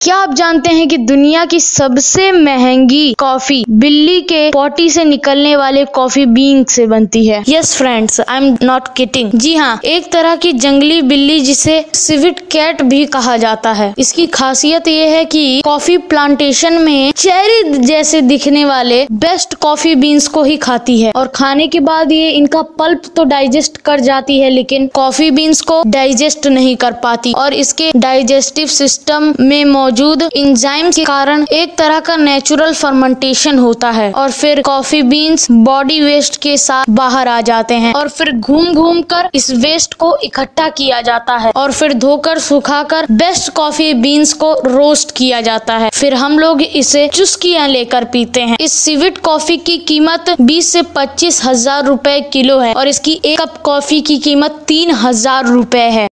क्या आप जानते हैं कि दुनिया की सबसे महंगी कॉफी बिल्ली के पोटी से निकलने वाले कॉफी बीन से बनती है? Yes friends, I am not kidding. जी हाँ, एक तरह की जंगली बिल्ली जिसे सिविट कैट भी कहा जाता है। इसकी खासियत ये है कि कॉफी प्लांटेशन में चेरी जैसे दिखने वाले बेस्ट कॉफी बीन्स को ही खाती है और खाने के बाद ये इनका पल्प तो डाइजेस्ट कर जाती है, लेकिन कॉफी बीन्स को डाइजेस्ट नहीं कर पाती और इसके डाइजेस्टिव सिस्टम में मौजूद एंजाइम के कारण एक तरह का नेचुरल फर्मेंटेशन होता है और फिर कॉफी बीन्स बॉडी वेस्ट के साथ बाहर आ जाते हैं और फिर घूम घूम कर इस वेस्ट को इकट्ठा किया जाता है और फिर धोकर सुखाकर बेस्ट कॉफी बीन्स को रोस्ट किया जाता है। फिर हम लोग इसे चुस्कियां लेकर पीते हैं। इस सिविट कॉफी की कीमत 20 से 25 हजार रुपए किलो है और इसकी एक कप कॉफी की कीमत 3,000 रुपए है।